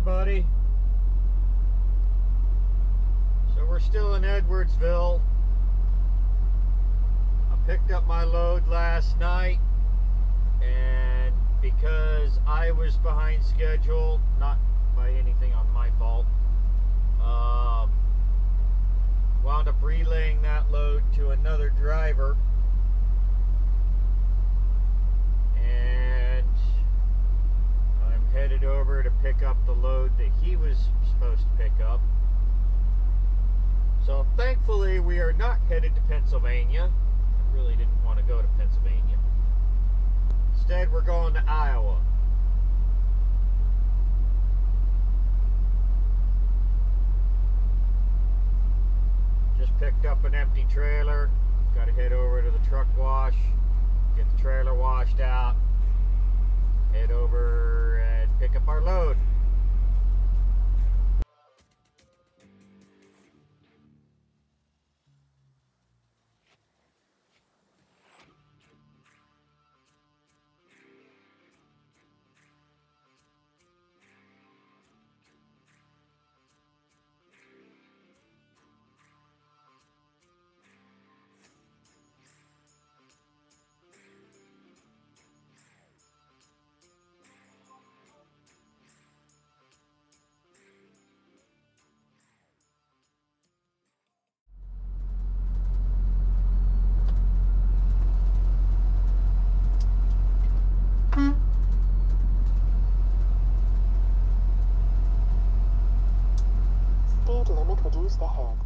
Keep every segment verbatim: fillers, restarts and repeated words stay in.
everybody. So we're still in Edwardsville. I picked up my load last night, and because I was behind schedule, not by anything on my fault, um, wound up relaying that load to another driver, and I'm headed over to pick up the load that he was supposed to pick up. So thankfully we are not headed to Pennsylvania. I really didn't want to go to Pennsylvania. Instead, we're going to Iowa. Just picked up an empty trailer. Got to head over to the truck wash, get the trailer washed out, head over and pick up our load. Speed limit reduced ahead.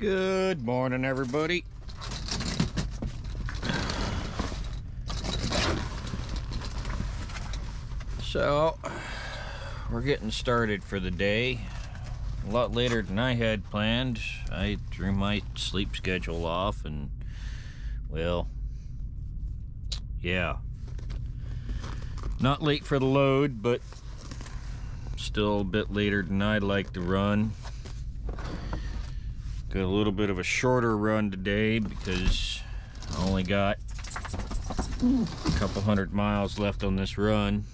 Good morning, everybody. So, we're getting started for the day. A lot later than I had planned. I threw my sleep schedule off and, well, yeah. Not late for the load, but still a bit later than I'd like to run. Got a little bit of a shorter run today because I only got a couple hundred miles left on this run.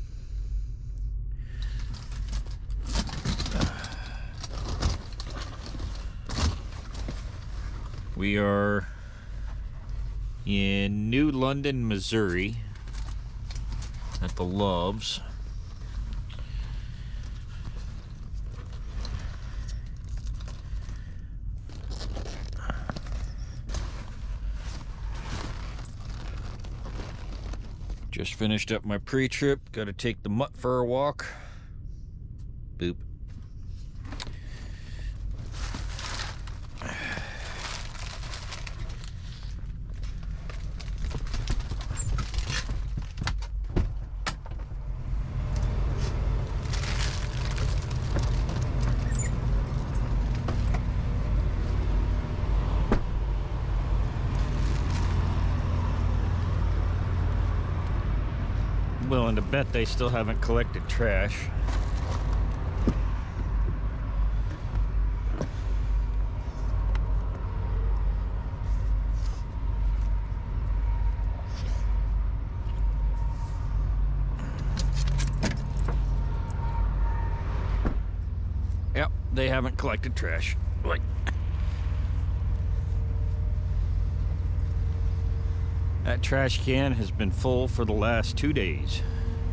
We are in New London, Missouri at the Loves. Just finished up my pre-trip. Got to take the mutt for a walk. Boop. Willing to bet they still haven't collected trash. Yep, they haven't collected trash. Like, that trash can has been full for the last two days.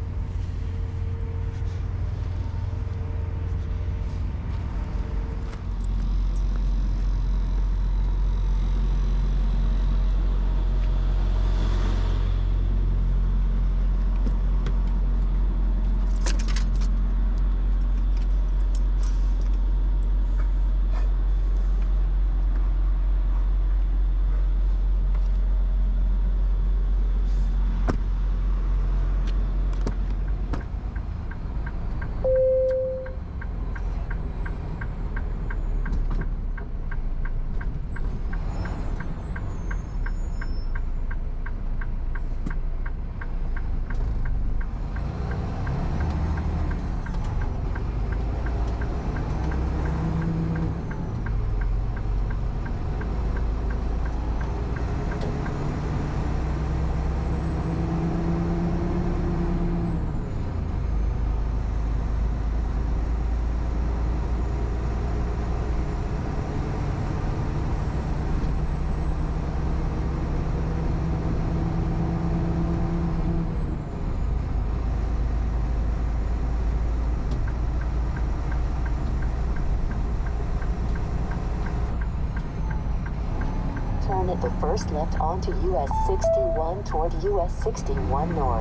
Turn at the first left onto U S sixty-one toward U S sixty-one North.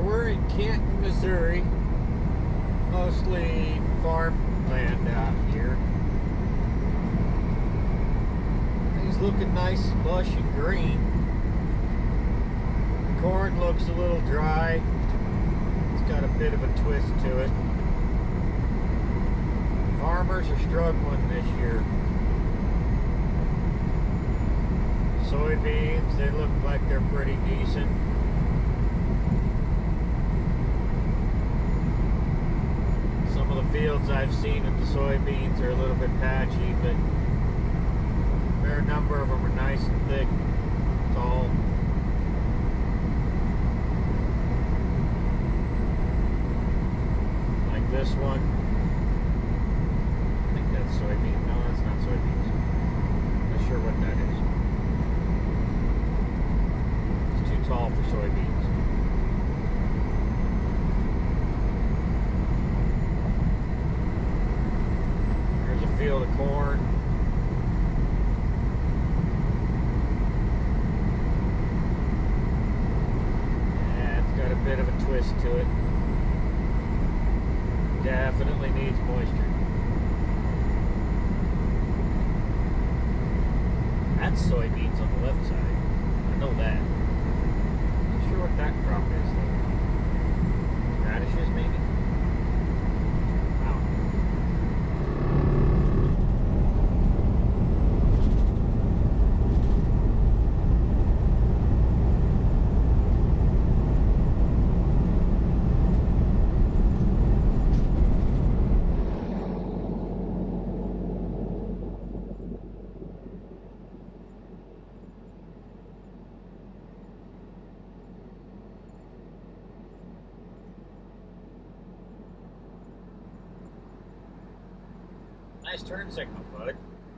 we're in Canton, Missouri. Mostly farmland out here. Things looking nice, lush, and green. Corn looks a little dry. It's got a bit of a twist to it. Farmers are struggling this year. Soybeans, they look like they're pretty decent. Some of the fields I've seen of the soybeans are a little bit patchy, but a fair number of them are nice and thick, tall. Like this one. I think that's soybean. No, that's not soybeans. I'm not sure what that is. It's too tall for soybeans. Field of corn. Yeah, it's got a bit of a twist to it. Definitely needs moisture. That's soybeans on the left side. I know that. Not sure what that crop is though. Radishes maybe? Nice turn signal, bud.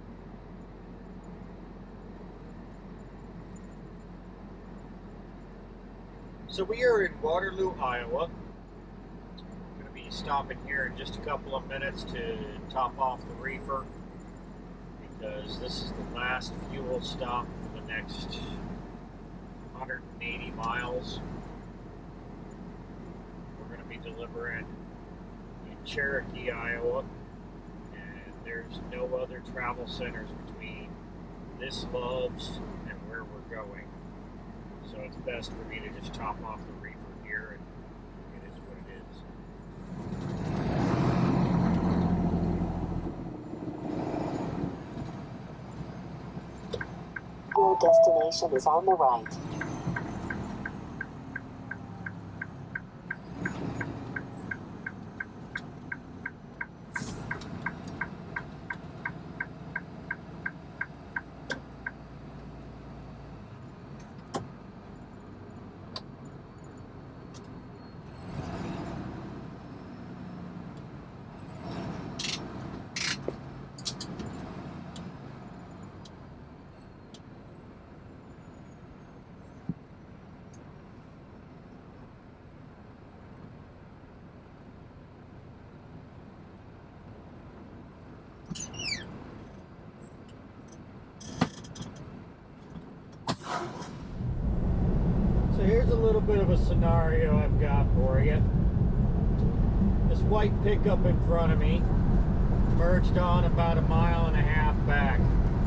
So we are in Waterloo, Iowa. I'm going to be stopping here in just a couple of minutes to top off the reefer because this is the last fuel stop for the next one hundred eighty miles. We're going to be delivering in Cherokee, Iowa. There's no other travel centers between this Love's and where we're going. So it's best for me to just top off the reefer here, and it is what it is. Your destination is on the right. So here's a little bit of a scenario I've got for you. This white pickup in front of me merged on about a mile and a half back.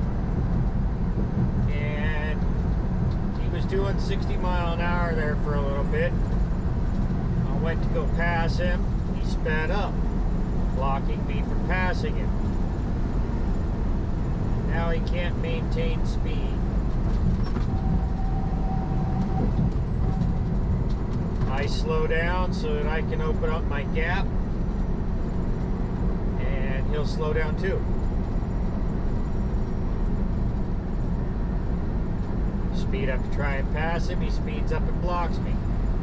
And he was doing sixty mile an hour there for a little bit. I went to go pass him. He sped up, blocking me from passing him. Now he can't maintain speed. I slow down so that I can open up my gap, and he'll slow down too. Speed up to try and pass him, he speeds up and blocks me.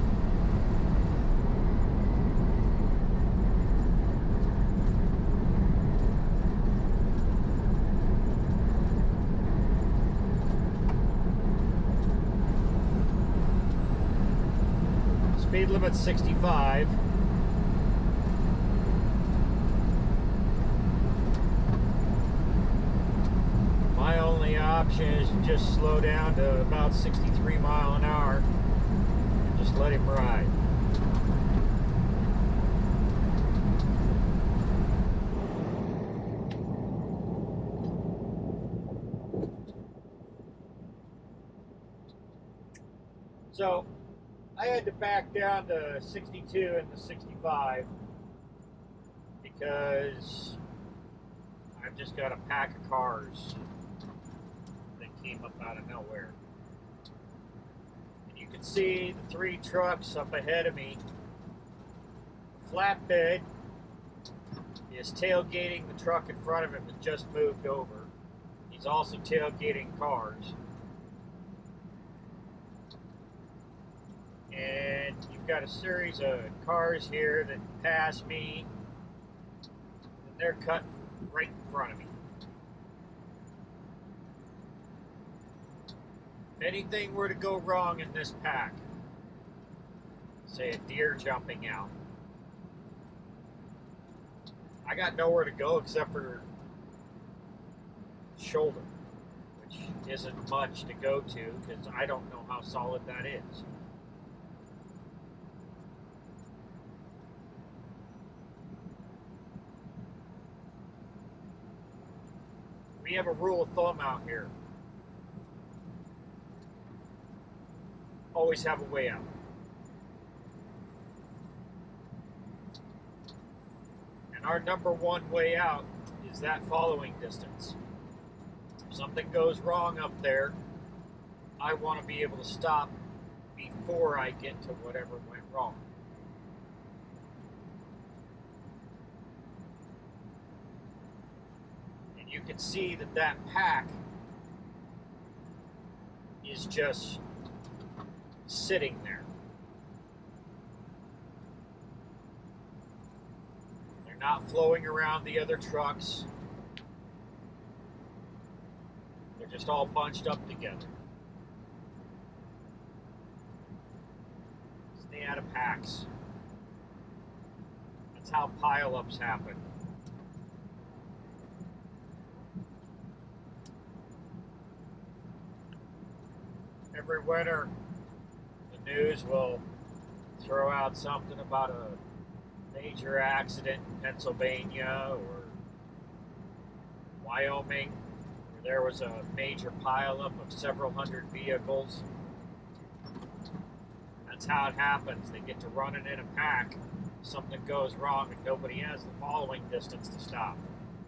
Speed limit sixty-five. My only option is to just slow down to about sixty-three mile an hour and just let him ride. So I had to back down to sixty-two and the sixty-five because I've just got a pack of cars that came up out of nowhere. And you can see the three trucks up ahead of me. The flatbed is tailgating the truck in front of him that just moved over. He's also tailgating cars. And you've got a series of cars here that pass me, and they're cutting right in front of me. If anything were to go wrong in this pack, say a deer jumping out, I got nowhere to go except for shoulder, which isn't much to go to because I don't know how solid that is. We have a rule of thumb out here. Always have a way out. And our number one way out is that following distance. If something goes wrong up there, I want to be able to stop before I get to whatever went wrong. You can see that that pack is just sitting there. They're not flowing around the other trucks. They're just all bunched up together. Stay out of packs. That's how pileups happen. Every winter, the news will throw out something about a major accident in Pennsylvania or Wyoming, where there was a major pileup of several hundred vehicles. That's how it happens. They get to running in a pack, something goes wrong, and nobody has the following distance to stop.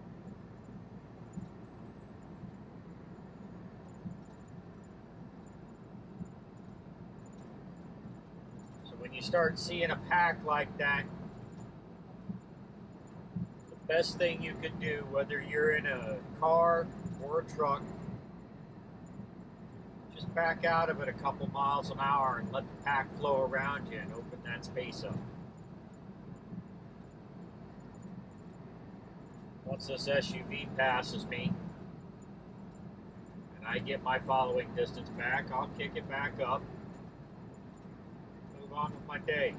When you start seeing a pack like that, the best thing you can do, whether you're in a car or a truck, just back out of it a couple miles an hour and let the pack flow around you and open that space up. Once this S U V passes me and I get my following distance back, I'll kick it back up. On with my day.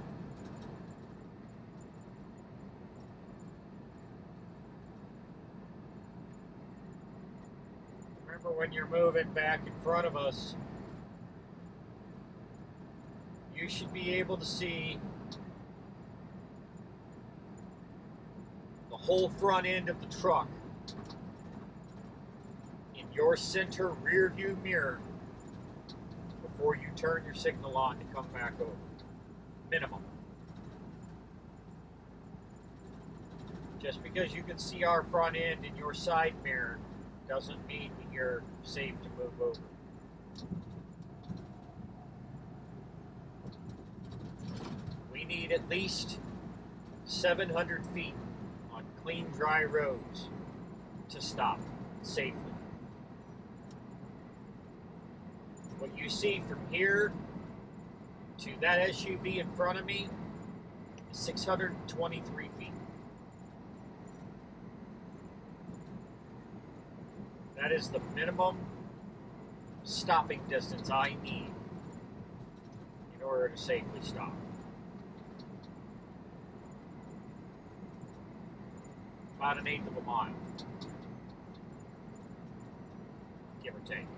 Remember, when you're moving back in front of us, you should be able to see the whole front end of the truck in your center rear view mirror before you turn your signal on to come back over. Minimum. Just because you can see our front end in your side mirror doesn't mean that you're safe to move over. We need at least seven hundred feet on clean, dry roads to stop safely. What you see from here to that S U V in front of me is six hundred twenty-three feet. That is the minimum stopping distance I need in order to safely stop. About an eighth of a mile, give or take.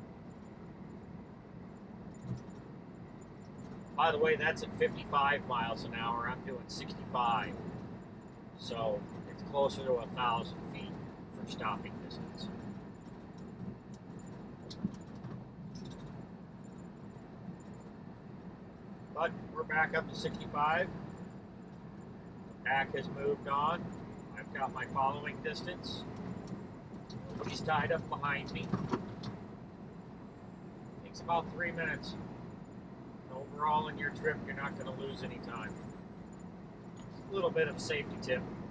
By the way, that's at fifty-five miles an hour. I'm doing sixty-five. So it's closer to a thousand feet for stopping distance. back up to sixty-five. The pack has moved on. I've got my following distance. Nobody's tied up behind me. Takes about three minutes. Overall, in your trip, you're not going to lose any time. A little bit of a safety tip.